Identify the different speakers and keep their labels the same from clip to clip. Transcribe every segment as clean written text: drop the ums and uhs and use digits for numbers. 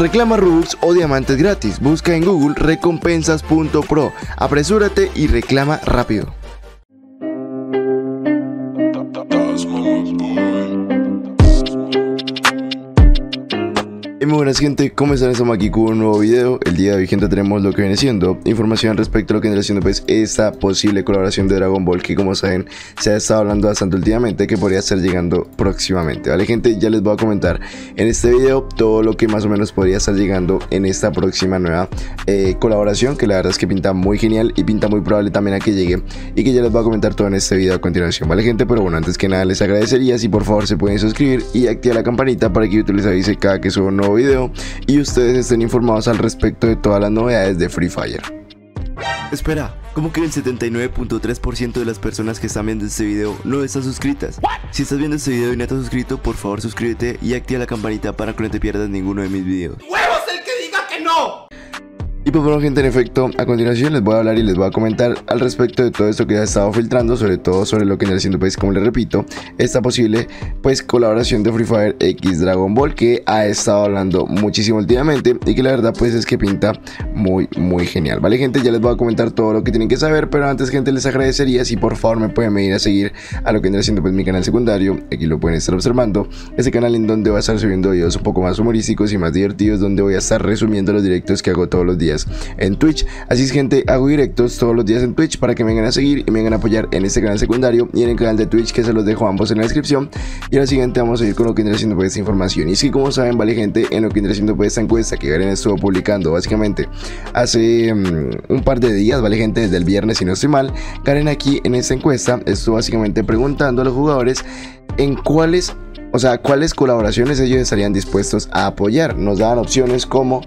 Speaker 1: Reclama Robux o diamantes gratis. Busca en Google recompensas.pro. Apresúrate y reclama rápido. Muy buenas gente, ¿cómo están? Estamos aquí con un nuevo video. El día de hoy, gente, tenemos lo que viene siendo información respecto a lo que viene siendo pues esta posible colaboración de Dragon Ball, que como saben se ha estado hablando bastante últimamente, que podría estar llegando próximamente. Vale gente, ya les voy a comentar en este video todo lo que más o menos podría estar llegando en esta próxima nueva colaboración, que la verdad es que pinta muy genial y pinta muy probable también a que llegue, y que ya les voy a comentar todo en este video a continuación. Vale gente, pero bueno, antes que nada les agradecería si por favor se pueden suscribir y activar la campanita para que YouTube les avise cada que suba un nuevo video y ustedes estén informados al respecto de todas las novedades de Free Fire. Espera, ¿cómo que el 79.3% de las personas que están viendo este video no están suscritas? Si estás viendo este video y no estás suscrito, por favor suscríbete y activa la campanita para que no te pierdas ninguno de mis videos.
Speaker 2: ¡Huevos el que diga que no!
Speaker 1: Y pues bueno gente, en efecto, a continuación les voy a hablar y les voy a comentar al respecto de todo esto que ya he estado filtrando, sobre todo sobre lo que viene siendo pues, como les repito, esta posible pues colaboración de Free Fire X Dragon Ball, que ha estado hablando muchísimo últimamente y que la verdad pues es que pinta muy genial. Vale gente, ya les voy a comentar todo lo que tienen que saber, pero antes gente les agradecería si por favor me pueden venir a seguir a lo que viene siendo pues mi canal secundario. Aquí lo pueden estar observando, ese canal en donde voy a estar subiendo videos un poco más humorísticos y más divertidos, donde voy a estar resumiendo los directos que hago todos los días en Twitch. Así es gente, hago directos todos los días en Twitch para que me vengan a seguir y me vengan a apoyar en este canal secundario y en el canal de Twitch, que se los dejo ambos en la descripción. Y ahora siguiente vamos a ir con lo que viene siendo pues esta información. Y es que como saben, vale gente, en lo que viene siendo pues esta encuesta que Garen estuvo publicando básicamente hace un par de días, vale gente, desde el viernes si no estoy mal, Garen aquí en esta encuesta estuvo básicamente preguntando a los jugadores en cuáles colaboraciones ellos estarían dispuestos a apoyar. Nos daban opciones como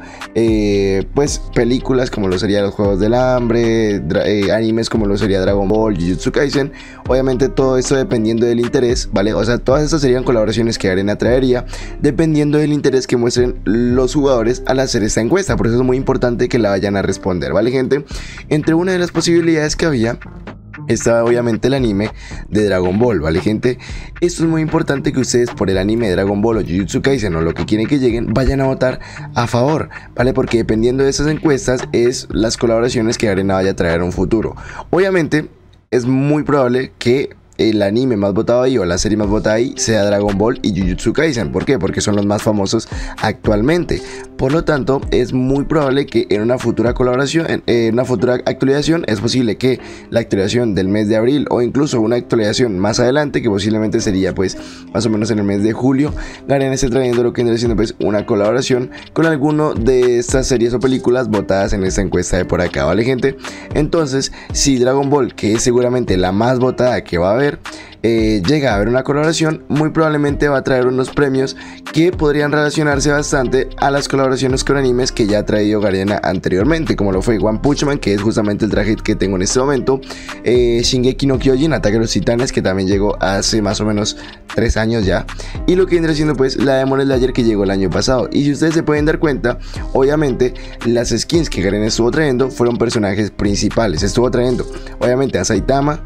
Speaker 1: pues películas como lo sería los Juegos del Hambre, animes como lo sería Dragon Ball, Jujutsu Kaisen. Obviamente todo esto dependiendo del interés, ¿vale? O sea, todas estas serían colaboraciones que Arena traería dependiendo del interés que muestren los jugadores al hacer esta encuesta. Por eso es muy importante que la vayan a responder, ¿vale gente? Entre una de las posibilidades que había está obviamente el anime de Dragon Ball, ¿vale gente? Esto es muy importante que ustedes por el anime de Dragon Ball o Jujutsu Kaisen o lo que quieren que lleguen, vayan a votar a favor, ¿vale? Porque dependiendo de esas encuestas es las colaboraciones que Arena vaya a traer en un futuro. Obviamente es muy probable que el anime más votado ahí o la serie más votada ahí sea Dragon Ball y Jujutsu Kaisen. ¿Por qué? Porque son los más famosos actualmente. Por lo tanto, es muy probable que en una futura colaboración, en una futura actualización, es posible que la actualización del mes de abril o incluso una actualización más adelante, que posiblemente sería pues más o menos en el mes de julio, Garen esté trayendo lo que viene siendo pues una colaboración con alguno de estas series o películas votadas en esta encuesta de por acá, ¿vale gente? Entonces, si Dragon Ball, que es seguramente la más votada que va a haber, llega a haber una colaboración, muy probablemente va a traer unos premios que podrían relacionarse bastante a las colaboraciones con animes que ya ha traído Garena anteriormente, como lo fue One Punch Man, que es justamente el traje que tengo en este momento, Shingeki no Kyojin, Ataque a los Titanes, que también llegó hace más o menos 3 años ya, y lo que viene siendo pues la Demon Slayer, que llegó el año pasado. Y si ustedes se pueden dar cuenta, obviamente las skins que Garen estuvo trayendo fueron personajes principales. Estuvo trayendo obviamente a Saitama,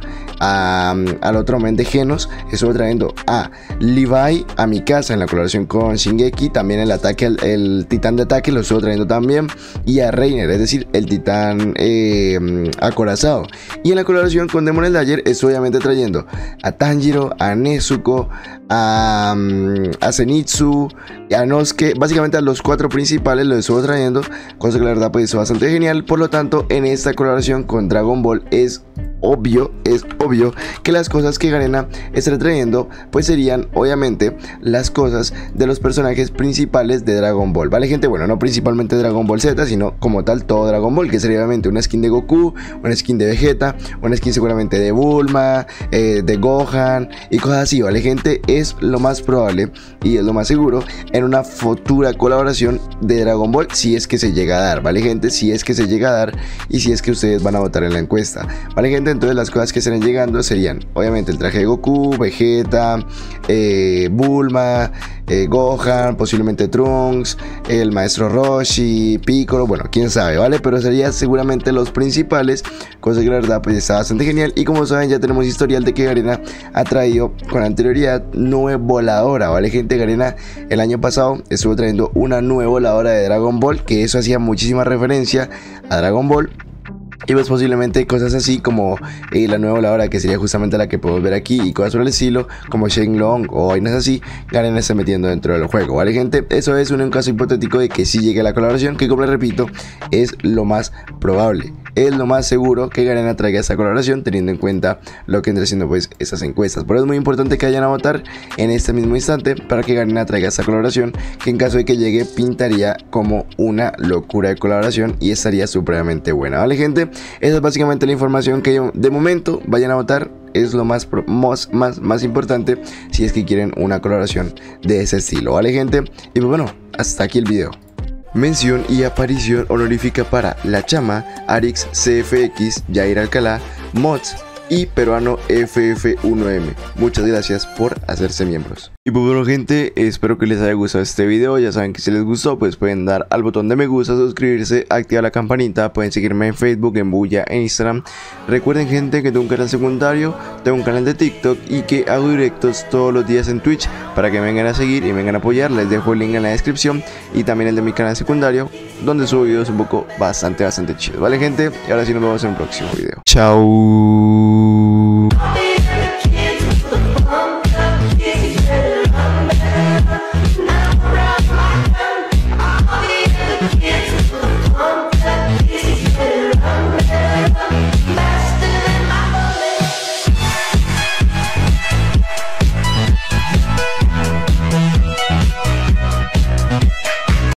Speaker 1: al otro men de Genos, estuvo trayendo a Levi, a Mikasa en la colaboración con Shingeki, también el titán de ataque lo estuvo trayendo también, y a Reiner, es decir, el titán acorazado. Y en la colaboración con Demon Slayer estuvo obviamente trayendo a Tanjiro, a Nezuko, a Zenitsu, a Nosuke, básicamente a los 4 principales los estuvo trayendo, cosa que la verdad pues es bastante genial. Por lo tanto, en esta colaboración con Dragon Ball es obvio que las cosas que Garena estará trayendo pues serían obviamente las cosas de los personajes principales de Dragon Ball, ¿vale gente? Bueno, no principalmente Dragon Ball Z, sino como tal todo Dragon Ball, que sería obviamente una skin de Goku, una skin de Vegeta, una skin seguramente de Bulma, de Gohan y cosas así, ¿vale gente? Es lo más probable y es lo más seguro en una futura colaboración de Dragon Ball, si es que se llega a dar, ¿vale gente? Si es que se llega a dar y si es que ustedes van a votar en la encuesta, ¿vale gente? gente, entonces las cosas que estarán llegando serían obviamente el traje de Goku, Vegeta, Bulma, Gohan, posiblemente Trunks, el maestro Roshi, Piccolo, bueno, quién sabe, ¿vale? Pero serían seguramente los principales, cosa que la verdad pues está bastante genial. Y como saben, ya tenemos historial de que Garena ha traído con anterioridad nube voladora, ¿vale, gente? Garena el año pasado estuvo trayendo una nube voladora de Dragon Ball, que eso hacía muchísima referencia a Dragon Ball. Y pues posiblemente cosas así como la nueva voladora, que sería justamente la que podemos ver aquí, y cosas por el estilo como Shenlong o vainas así, Garena está metiendo dentro del juego, ¿vale, gente? Eso es un caso hipotético de que sí llegue la colaboración, que como les repito, es lo más probable. Es lo más seguro que Garena traiga esta colaboración, teniendo en cuenta lo que vendrá siendo pues esas encuestas. Por eso es muy importante que vayan a votar en este mismo instante para que Garena traiga esta colaboración, que en caso de que llegue pintaría como una locura de colaboración y estaría supremamente buena, ¿vale, gente? Esa es básicamente la información que yo, de momento, vayan a votar. Es lo más importante si es que quieren una colaboración de ese estilo, ¿vale, gente? Y pues bueno, hasta aquí el video. Mención y aparición honorífica para La Chama, Arix CFX, Jair Alcalá, Mods y peruano FF1M. Muchas gracias por hacerse miembros. Y pues bueno, gente, espero que les haya gustado este video. Ya saben que si les gustó pues pueden dar al botón de me gusta, suscribirse, activar la campanita. Pueden seguirme en Facebook, en Bulla, en Instagram. Recuerden, gente, que tengo un canal secundario, tengo un canal de TikTok y que hago directos todos los días en Twitch para que me vengan a seguir y me vengan a apoyar. Les dejo el link en la descripción y también el de mi canal secundario, donde subo videos un poco bastante chidos, ¿vale, gente? Y ahora sí nos vemos en un próximo video. Chao.